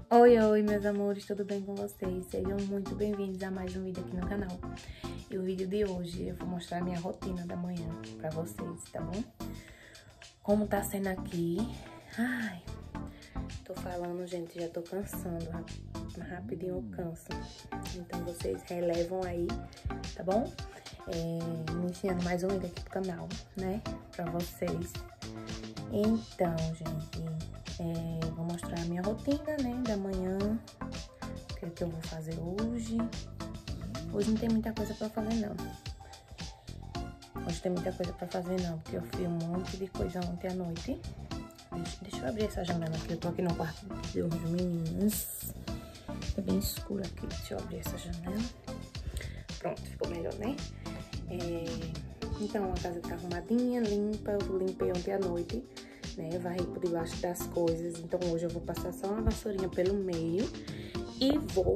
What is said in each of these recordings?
Oi, meus amores, tudo bem com vocês? Sejam muito bem-vindos a mais um vídeo aqui no canal. E o vídeo de hoje eu vou mostrar a minha rotina da manhã pra vocês, tá bom? Como tá sendo aqui. Ai, tô falando, gente, já tô cansando. Rapidinho eu canso. Então vocês relevam aí, tá bom? Iniciando mais um vídeo aqui pro canal, né? Pra vocês. Então, gente... vou mostrar a minha rotina, né, da manhã, o que é que eu vou fazer hoje. Hoje não tem muita coisa pra fazer, não. Hoje tem muita coisa pra fazer, não, porque eu fiz um monte de coisa ontem à noite. Deixa eu abrir essa janela aqui, eu tô aqui no quarto dos meninos. É bem escuro aqui, deixa eu abrir essa janela. Pronto, ficou melhor, né? Então, a casa tá arrumadinha, limpa, eu limpei ontem à noite. Varri por debaixo das coisas. Então hoje eu vou passar só uma vassourinha pelo meio e vou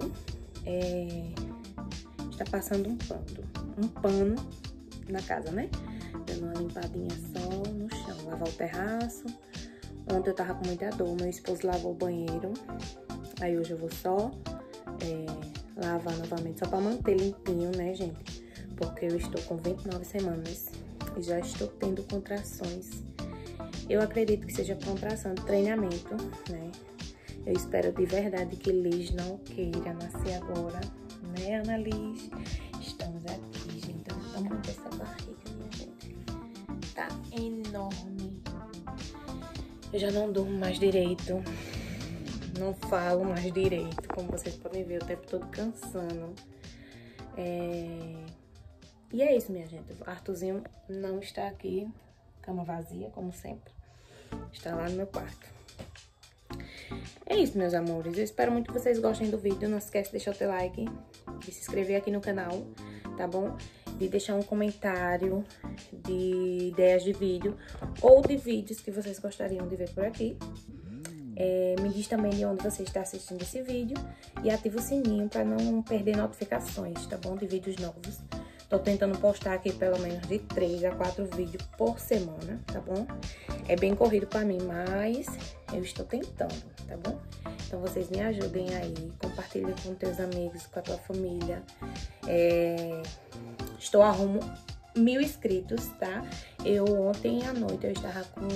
estar passando um pano na casa, né? Dando uma limpadinha só no chão, lavar o terraço. Ontem eu tava com muita dor, meu esposo lavou o banheiro. Aí hoje eu vou só lavar novamente, só pra manter limpinho, né, gente? Porque eu estou com 29 semanas e já estou tendo contrações. Eu acredito que seja contração de treinamento, né? Eu espero de verdade que Liz não queira nascer agora, né, Ana Liz? Estamos aqui, gente. Então, vamos ver essa barriga, minha gente. Tá enorme. Eu já não durmo mais direito. Não falo mais direito, como vocês podem ver, o tempo todo cansando. E é isso, minha gente. O Arthurzinho não está aqui. Cama vazia, como sempre. Está lá no meu quarto. É isso, meus amores. Eu espero muito que vocês gostem do vídeo. Não esquece de deixar o teu like, de se inscrever aqui no canal, tá bom? De deixar um comentário de ideias de vídeo ou de vídeos que vocês gostariam de ver por aqui. Me diz também de onde você está assistindo esse vídeo e ativa o sininho para não perder notificações, tá bom? De vídeos novos. Tô tentando postar aqui pelo menos de 3 a 4 vídeos por semana, tá bom? É bem corrido pra mim, mas eu estou tentando, tá bom? Então vocês me ajudem aí, compartilhem com teus amigos, com a tua família. Estou a rumo 1000 inscritos, tá? Ontem à noite eu estava com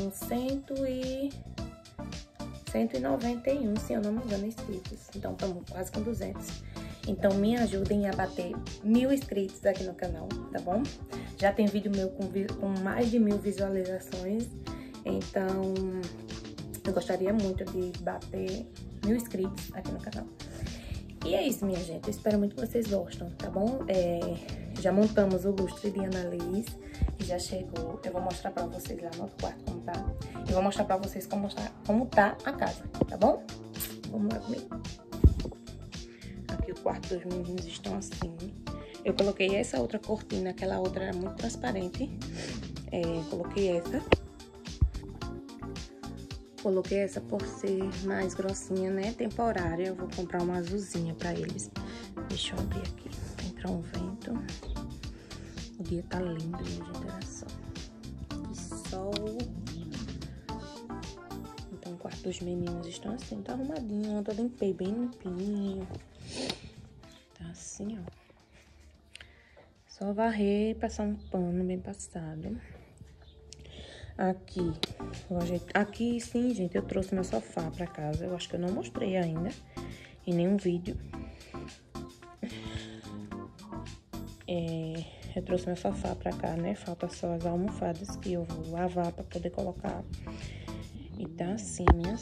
191, se eu não me engano, inscritos. Então estamos quase com 200. Então, me ajudem a bater 1000 inscritos aqui no canal, tá bom? Já tem vídeo meu com mais de 1000 visualizações. Então, eu gostaria muito de bater 1000 inscritos aqui no canal. E é isso, minha gente. Eu espero muito que vocês gostem, tá bom? Já montamos o lustre de Ana Liz, que já chegou. Eu vou mostrar pra vocês lá no outro quarto como tá. E vou mostrar pra vocês como tá a casa, tá bom? Vamos lá comigo. Aqui o quarto dos meninos estão assim. Eu coloquei essa outra cortina, aquela outra era muito transparente. Coloquei essa. Coloquei essa por ser mais grossinha, né? Temporária. Eu vou comprar uma azulzinha pra eles. Deixa eu abrir aqui. Pra entrar um vento. O dia tá lindo, minha gente. Olha só. Que sol. Então o quarto dos meninos estão assim. Tá arrumadinho. Ontem eu limpei bem limpinho. Tá assim, ó. Só varrer e passar um pano bem passado. Aqui sim, gente, eu trouxe meu sofá pra casa. Eu acho que eu não mostrei ainda em nenhum vídeo. Eu trouxe meu sofá pra cá, né? Falta só as almofadas que eu vou lavar pra poder colocar. E tá assim, minhas...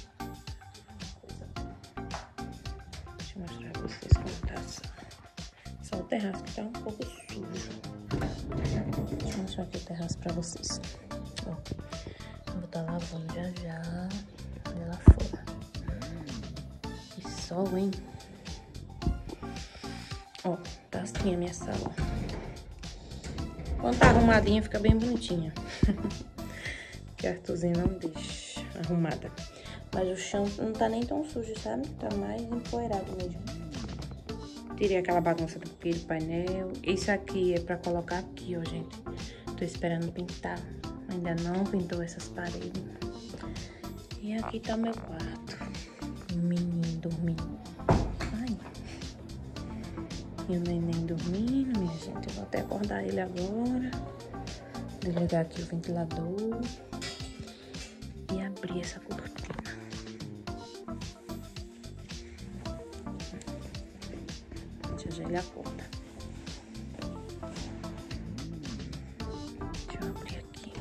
Deixa eu mostrar pra vocês como tá só o terraço que tá um pouco sujo. Deixa eu mostrar aqui o terraço pra vocês. Ó, vou botar lavando já lá fora. Que sol, hein? Ó, tá assim a minha sala. Quando tá arrumadinha, fica bem bonitinha. Que a Arthurzinho não deixa arrumada. Mas o chão não tá nem tão sujo, sabe? Tá mais empoeirado mesmo. Tirei aquela bagunça do painel. Isso aqui é pra colocar aqui, ó, gente. Tô esperando pintar. Ainda não pintou essas paredes. E aqui tá meu quarto. Menino. dormindo. Ai. E o neném dormindo, minha gente. Eu vou até acordar ele agora. Desligar aqui o ventilador. E abrir essa cortina. Já ele acorda. Deixa eu abrir aqui.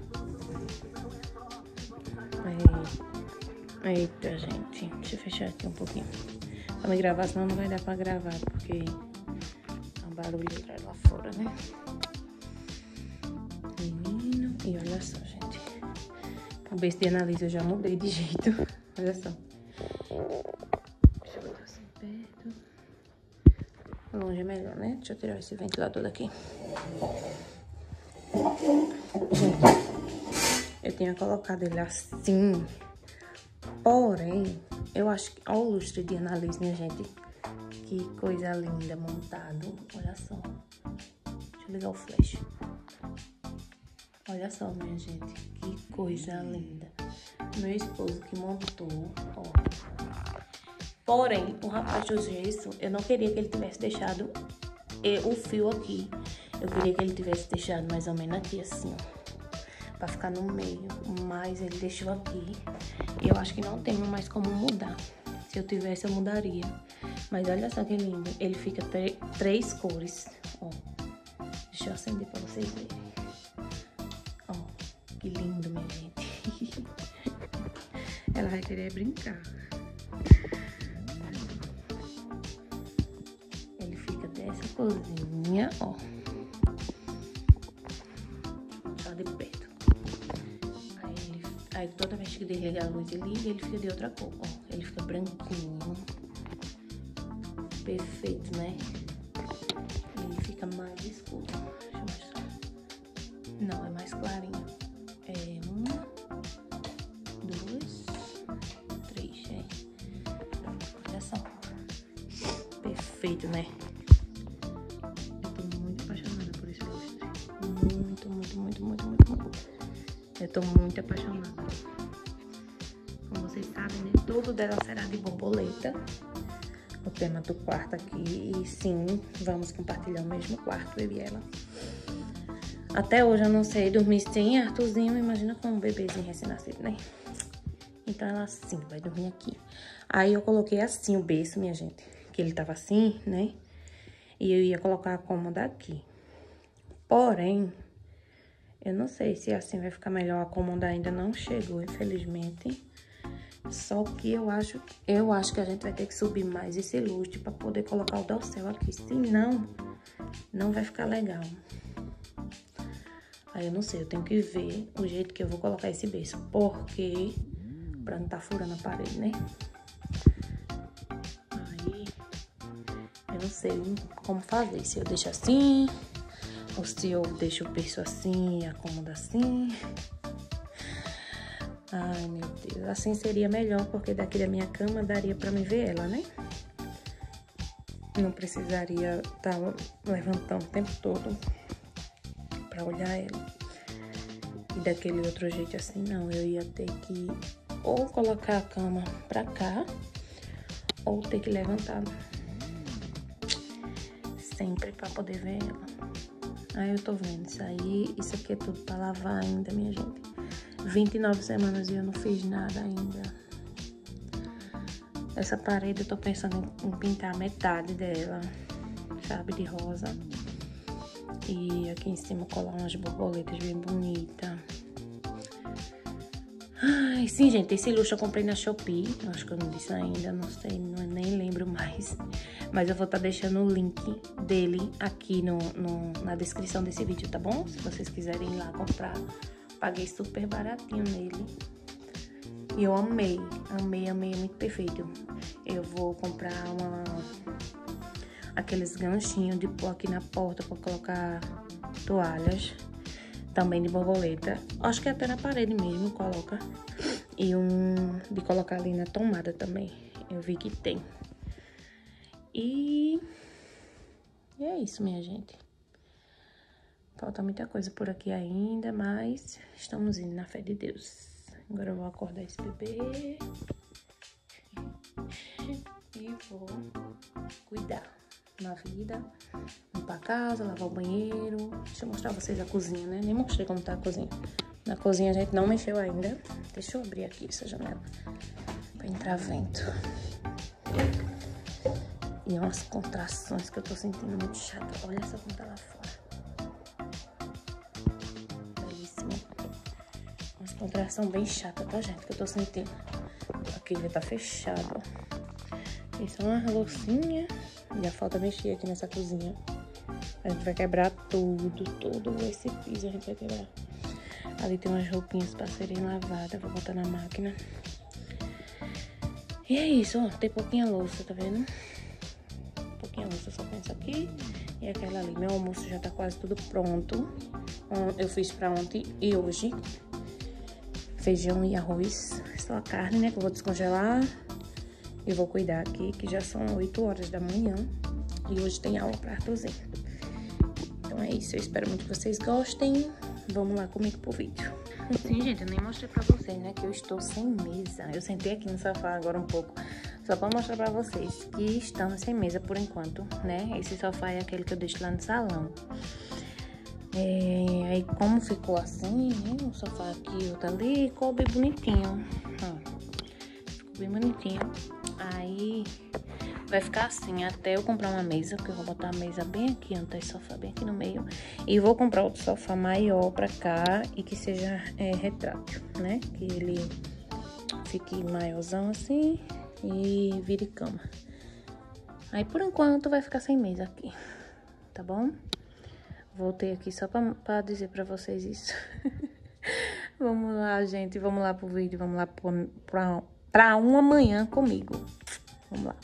Eita, gente. Deixa eu fechar aqui um pouquinho. Pra me gravar, senão não vai dar pra gravar, porque é um barulho atrás lá fora, né? Menino. E olha só, gente. O berço de Analisa eu já mudei de jeito. Olha só. Deixa eu botar assim perto. Longe é melhor, né? Deixa eu tirar esse ventilador daqui. Gente, eu tinha colocado ele assim. Porém, eu acho que... Olha o lustre de Analisa, minha gente. Que coisa linda montado. Olha só. Deixa eu ligar o flash. Olha só, minha gente. Que coisa linda. Meu esposo que montou, ó. Porém, o rapaz do gesso, eu não queria que ele tivesse deixado o fio aqui. Eu queria que ele tivesse deixado mais ou menos aqui, assim, ó. Pra ficar no meio. Mas ele deixou aqui. E eu acho que não tenho mais como mudar. Se eu tivesse, eu mudaria. Mas olha só que lindo. Ele fica três cores, ó. Deixa eu acender pra vocês verem. Ó, que lindo, minha gente. Ela vai querer brincar. Ele fica dessa corzinha, ó. Só de perto. Aí toda vez que desligar a luz e liga, ele fica de outra cor, ó. Ele fica branquinho. Perfeito, né? Ele fica mais escuro. Deixa eu mostrar. Não, é mais clarinho. É 1, 2, 3, Olha só. Perfeito, né? Eu tô muito apaixonada por esse lustre. Muito, muito, muito, muito, muito, muito. Eu tô muito apaixonada. Como vocês sabem, né? Tudo dela será de borboleta. O tema do quarto aqui. E sim, vamos compartilhar o mesmo quarto, eu e ela. Até hoje eu não sei dormir sem Arthurzinho. Imagina com um bebezinho recém-nascido, né? Então ela assim, vai dormir aqui. Aí eu coloquei assim o berço, minha gente. Que ele tava assim, né? E eu ia colocar a cômoda aqui. Porém... eu não sei se assim vai ficar melhor. A cômoda ainda não chegou, infelizmente. Só que eu acho que a gente vai ter que subir mais esse lustre pra poder colocar o dossel aqui. Senão, não vai ficar legal. Aí eu não sei, eu tenho que ver o jeito que eu vou colocar esse berço. Porque, pra não tá furando a parede, né? Aí, eu não sei como fazer. Se eu deixo assim... ou se eu deixo o berço assim e a cômoda assim. Ai, meu Deus. Assim seria melhor, porque daqui da minha cama daria pra me ver ela, né? Não precisaria estar levantando o tempo todo pra olhar ela. E daquele outro jeito assim, não. Eu ia ter que ou colocar a cama pra cá, ou ter que levantar. Sempre pra poder ver ela. Aí eu tô vendo isso aí. Isso aqui é tudo pra lavar ainda, minha gente. 29 semanas e eu não fiz nada ainda. Essa parede eu tô pensando em pintar metade dela, sabe, de rosa. E aqui em cima colar umas borboletas bem bonitas. Ai, sim, gente, esse lustre eu comprei na Shopee. Acho que eu não disse ainda, não sei, nem lembro mais. Mas eu vou estar deixando o link dele aqui na descrição desse vídeo, tá bom? Se vocês quiserem ir lá comprar. Paguei super baratinho nele. E eu amei, amei, amei, é muito perfeito. Eu vou comprar aqueles ganchinhos de pôr aqui na porta pra colocar toalhas. Também de borboleta. Acho que até na parede mesmo coloca. E de colocar ali na tomada também. Eu vi que tem. E é isso, minha gente. Falta muita coisa por aqui ainda, mas estamos indo na fé de Deus. Agora eu vou acordar esse bebê. vou cuidar na vida, limpar a casa, lavar o banheiro. Deixa eu mostrar pra vocês a cozinha, né? Nem mostrei como tá a cozinha. Na cozinha a gente não mexeu ainda. Deixa eu abrir aqui essa janela pra entrar vento. E é umas contrações que eu tô sentindo muito chata. Olha só como tá lá fora. Belíssimo. Umas contrações bem chatas, tá, gente? Que eu tô sentindo. Aqui já tá fechado. Isso é uma loucinha. Já falta mexer aqui nessa cozinha. A gente vai quebrar tudo. Todo esse piso a gente vai quebrar. Ali tem umas roupinhas pra serem lavadas. Vou botar na máquina. E é isso, ó. Tem pouquinha louça, tá vendo? Pouquinha louça, só penso aqui. E aquela ali. Meu almoço já tá quase tudo pronto. Eu fiz pra ontem e hoje. Feijão e arroz. Só a carne, né? Que eu vou descongelar. E vou cuidar aqui, que já são 8 horas da manhã. E hoje tem aula pra Arthurzinho. Então é isso. Eu espero muito que vocês gostem. Vamos lá comigo pro vídeo. Sim, gente, eu nem mostrei pra vocês, né? Que eu estou sem mesa. Eu sentei aqui no sofá agora um pouco. Só pra mostrar pra vocês que estamos sem mesa por enquanto, né? Esse sofá é aquele que eu deixo lá no salão. Aí como ficou assim, né? O sofá aqui e outro ali, ficou bem bonitinho. Ó, ficou bem bonitinho. Aí vai ficar assim até eu comprar uma mesa, porque eu vou botar a mesa bem aqui, onde tá esse sofá, bem aqui no meio. E vou comprar outro sofá maior pra cá e que seja retrátil, né? Que ele fique maiorzão assim e vire cama. Aí por enquanto vai ficar sem mesa aqui, tá bom? Voltei aqui só pra dizer pra vocês isso. Vamos lá, gente, vamos lá pro vídeo, vamos lá pra uma manhã comigo. Vamos lá.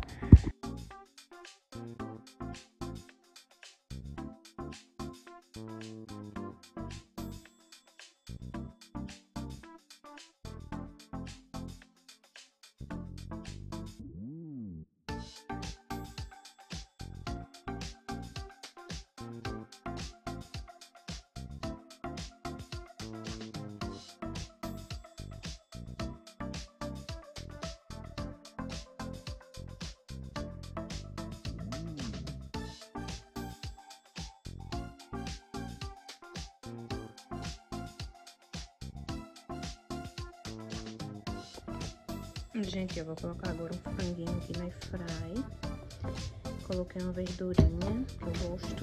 Gente, eu vou colocar agora um franguinho aqui na airfry. Coloquei uma verdurinha que eu gosto.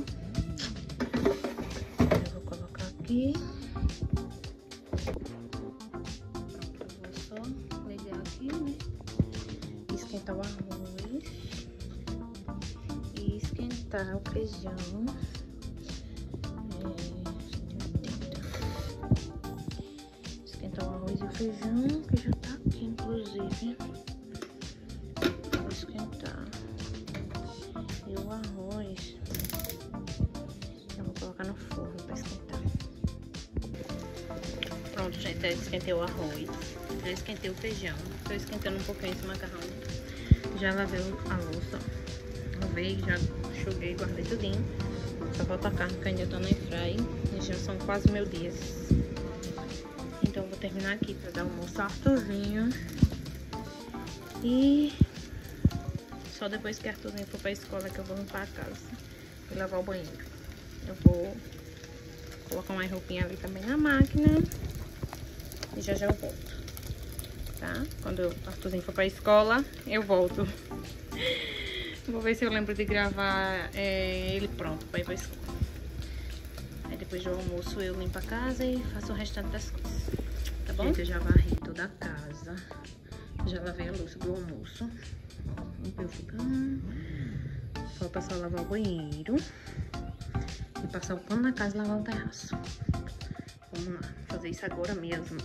Eu vou colocar aqui. Pronto, eu vou só ligar aqui, né? Esquentar o arroz. E esquentar o feijão. Esquentar o arroz e o feijão, que já tá aqui, inclusive. Vou esquentar. E o arroz eu vou colocar no forno pra esquentar. Pronto, gente, já esquentei o arroz. Já esquentei o feijão. Tô esquentando um pouquinho esse macarrão. Já lavei a louça. Lavei, já enxuguei, guardei tudinho. Só falta a carne que ainda tá no airfry. E já são quase meio dias. Então eu vou terminar aqui pra dar almoço Arthurzinho. E só depois que Arthurzinho for pra escola que eu vou limpar a casa e lavar o banheiro. Eu vou colocar uma roupinha ali também na máquina. E já eu volto, tá? Quando o Arthurzinho for pra escola, eu volto. Vou ver se eu lembro de gravar ele pronto pra ir pra escola. Aí depois do almoço eu limpo a casa e faço o restante das coisas. Tá bom? Gente, eu já varri toda a casa. Já lavei a louça do almoço. Ó, limpei o fogão. Só passar a lavar o banheiro. E passar o pano na casa e lavar o terraço. Vamos lá, fazer isso agora mesmo.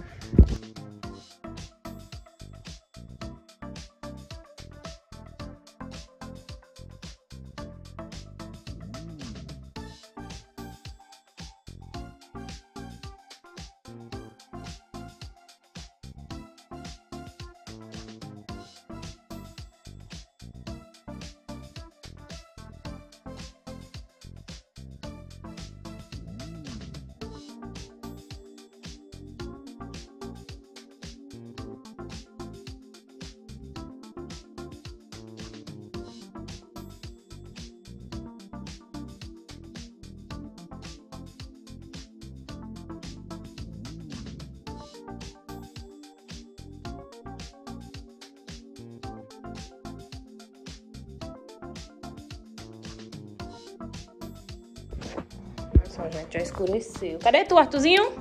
Só, gente, já escureceu. Cadê tu, Arthurzinho?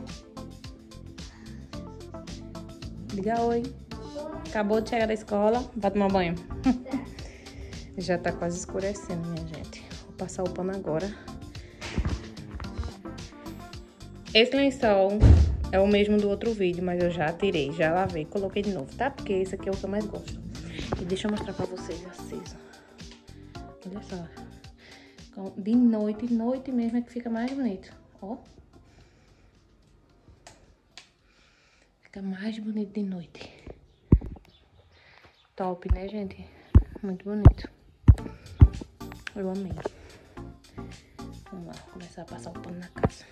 Diga oi. Acabou de chegar da escola. Vai tomar banho. Já tá quase escurecendo, minha gente. Vou passar o pano agora. Esse lençol é o mesmo do outro vídeo, mas eu já tirei, já lavei, coloquei de novo, tá? Porque esse aqui é o que eu mais gosto. E deixa eu mostrar pra vocês aceso. Olha só. De noite mesmo é que fica mais bonito. Ó. Fica mais bonito de noite. Top, né, gente? Muito bonito. Eu amei. Vamos lá, começar a passar o pano na casa.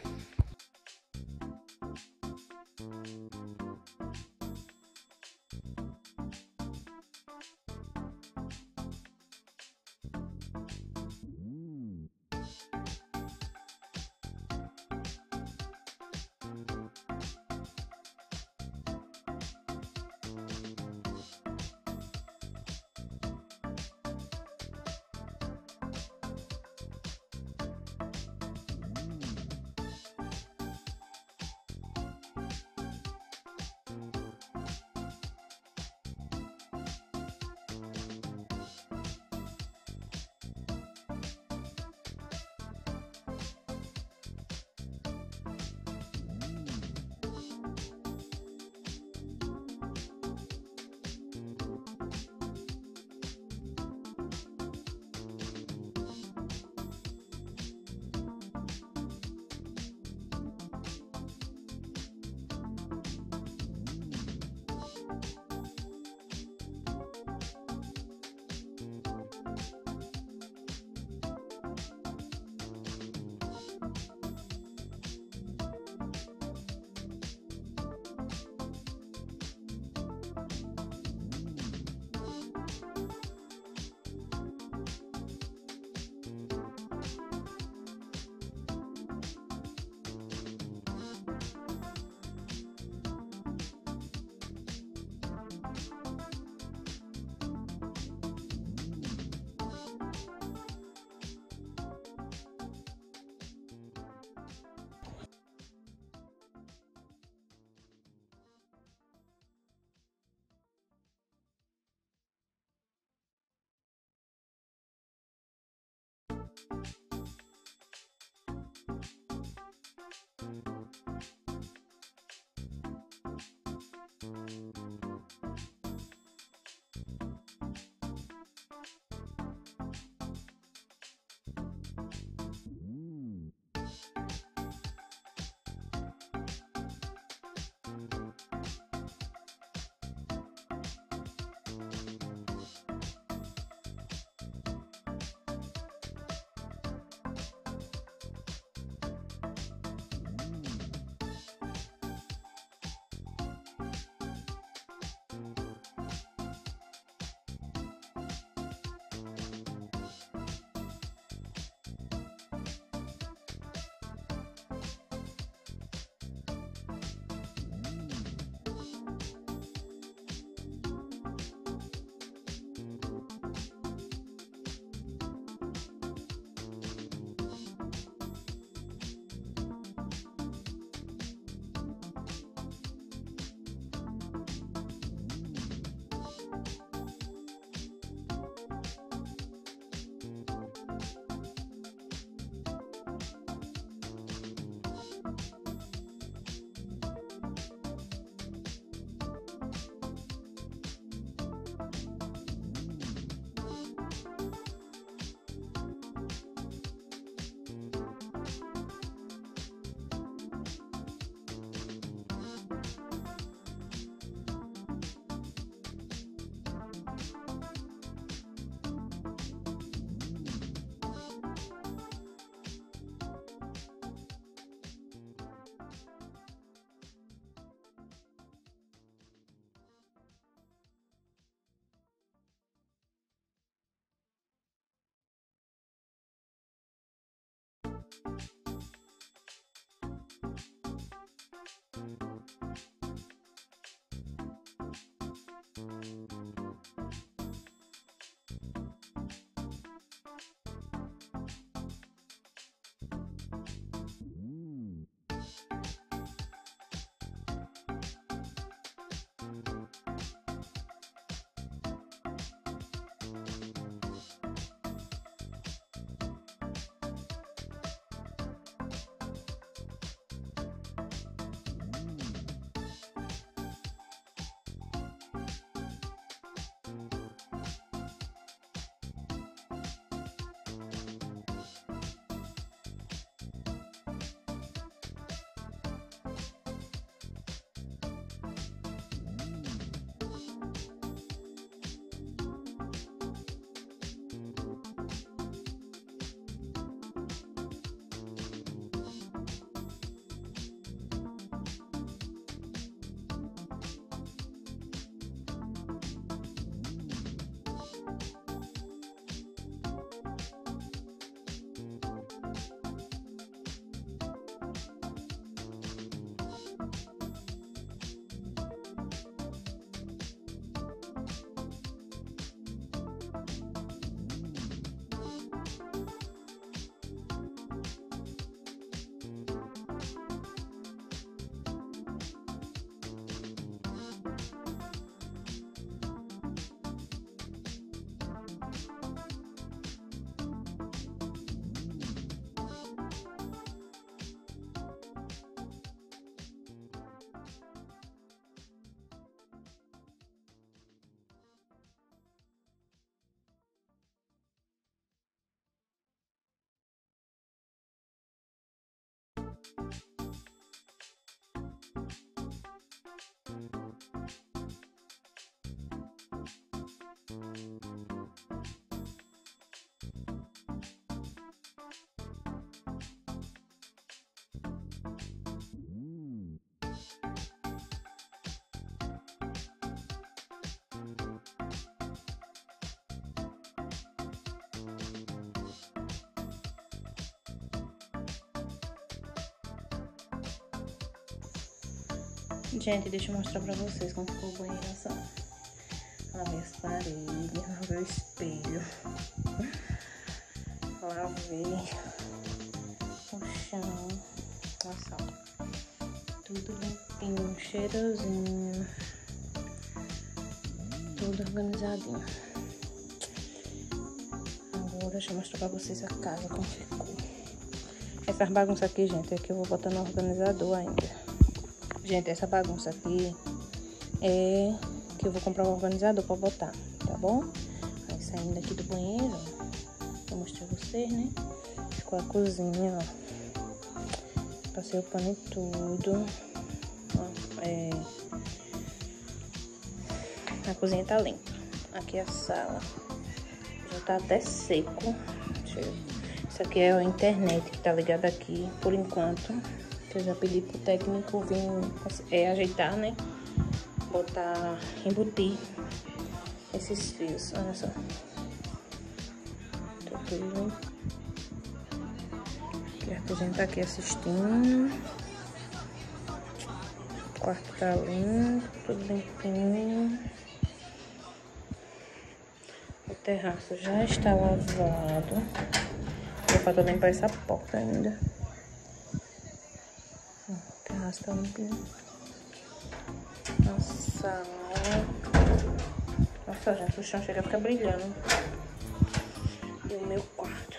Gente, deixa eu mostrar pra vocês como ficou o banheiro, só. Lavei as paredes, lavei o espelho. Lavei o chão. Nossa, ó. Tudo limpinho, cheirosinho. Tudo organizadinho. Agora deixa eu mostrar pra vocês a casa, como ficou. Essas bagunças aqui, gente, é que eu vou botar no organizador ainda. Gente, essa bagunça aqui é que eu vou comprar um organizador pra botar, tá bom? Aí saindo aqui do banheiro, vou mostrar pra vocês, né? Ficou a cozinha, ó. Passei o pano em tudo. Ó, a cozinha tá limpa. Aqui a sala. Já tá até seco. Isso aqui é a internet que tá ligada aqui, por enquanto. Que eu já pedi pro técnico vir ajeitar, né? Botar, embutir esses fios. Olha só. Tá tudo. Aqui a cozinha tá aqui assistindo. O quarto tá limpo, tudo limpinho. O terraço já está lavado. Vou falta limpar essa porta ainda. O terraço tá limpinho. A sala. Nossa, gente, o chão chega a ficar brilhando. E o meu quarto.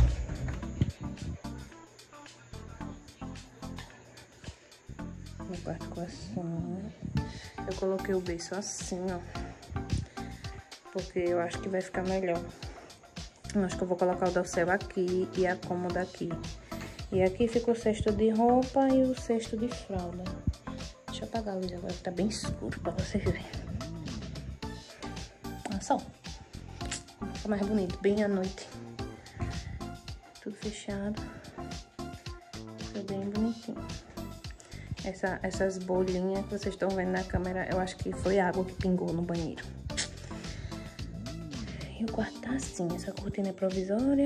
Meu quarto ficou assim. Eu coloquei o berço assim, ó. Porque eu acho que vai ficar melhor. Eu acho que eu vou colocar o dossel aqui e a cômoda aqui. E aqui fica o cesto de roupa e o cesto de fralda. Deixa eu apagar a luz agora que tá bem escuro pra vocês verem. Olha só. Fica mais bonito, bem à noite. Tudo fechado. Fica bem bonitinho. Essas bolinhas que vocês estão vendo na câmera, eu acho que foi água que pingou no banheiro. E o quarto tá assim, essa cortina é provisória.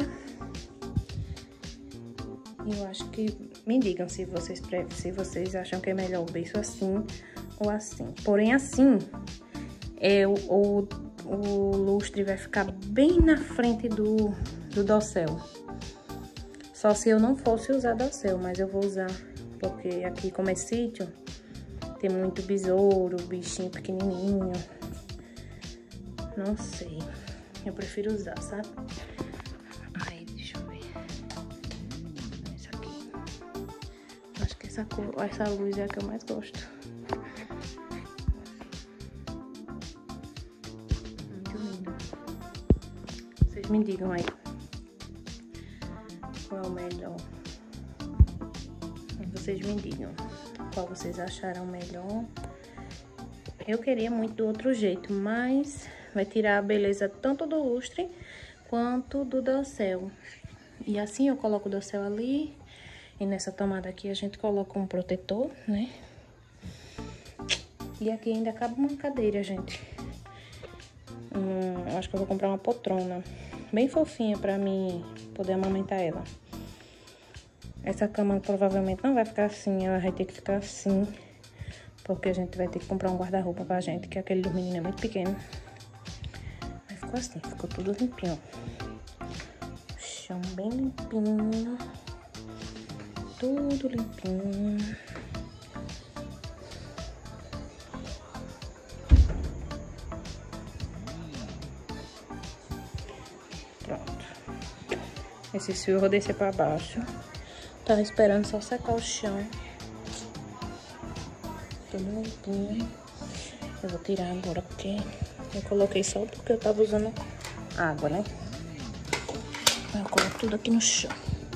E eu acho que... Me digam se vocês acham que é melhor o berço assim ou assim. Porém, assim, o lustre vai ficar bem na frente do dossel. Só se eu não fosse usar dossel, mas eu vou usar. Porque aqui, como é sítio, tem muito besouro, bichinho pequenininho. Não sei. Eu prefiro usar, sabe? Aí, deixa eu ver. Essa aqui. Acho que essa luz é a que eu mais gosto. Muito linda. Vocês me digam aí. Qual é o melhor? Vocês me digam qual vocês acharam melhor. Eu queria muito do outro jeito, mas vai tirar a beleza tanto do lustre quanto do dossel. E assim eu coloco o dossel ali. E nessa tomada aqui a gente coloca um protetor, né? E aqui ainda cabe uma cadeira, gente. Acho que eu vou comprar uma poltrona bem fofinha pra mim poder amamentar ela. Essa cama provavelmente não vai ficar assim, ela vai ter que ficar assim. Porque a gente vai ter que comprar um guarda-roupa pra gente, que aquele do menino é muito pequeno. Mas ficou assim, ficou tudo limpinho. O chão bem limpinho. Tudo limpinho. Pronto. Esse fio eu vou descer pra baixo. Tava esperando só secar o chão. Tudo limpinho. Eu vou tirar agora porque eu coloquei só porque eu tava usando água, né? Eu coloco tudo aqui no chão.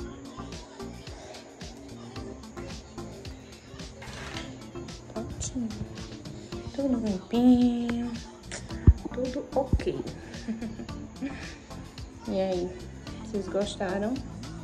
Prontinho. Tudo limpinho. Tudo ok. E aí, vocês gostaram?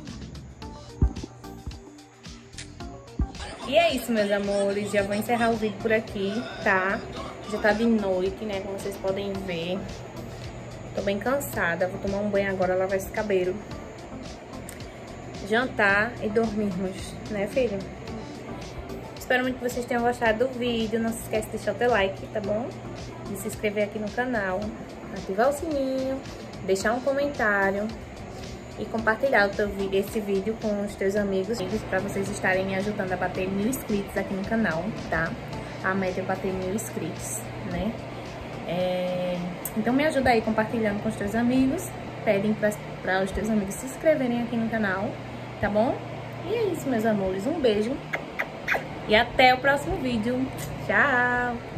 E é isso, meus amores. Já vou encerrar o vídeo por aqui, tá? Já tá de noite, né? Como vocês podem ver. Tô bem cansada. Vou tomar um banho agora, lavar esse cabelo. Jantar e dormirmos, né, filho? Espero muito que vocês tenham gostado do vídeo. Não se esquece de deixar o teu like, tá bom? De se inscrever aqui no canal, ativar o sininho, deixar um comentário e compartilhar esse vídeo com os teus amigos para vocês estarem me ajudando a bater 1000 inscritos aqui no canal, tá? A meta é bater 1000 inscritos, né? Então me ajuda aí compartilhando com os teus amigos. Pedem para os teus amigos se inscreverem aqui no canal, tá bom? E é isso, meus amores. Um beijo e até o próximo vídeo. Tchau!